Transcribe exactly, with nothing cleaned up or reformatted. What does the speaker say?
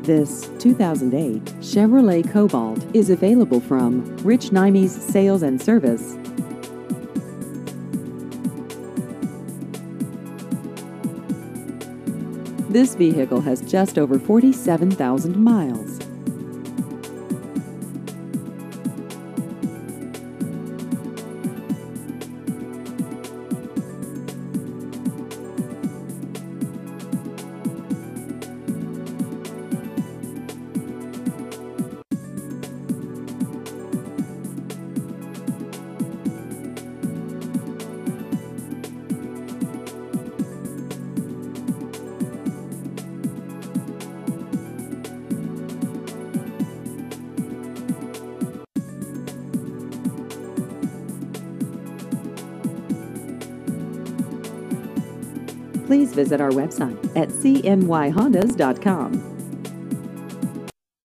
This two thousand eight Chevrolet Cobalt is available from Rich Nimes Sales and Service. This vehicle has just over forty-seven thousand miles. Please visit our website at c n y hondas dot com.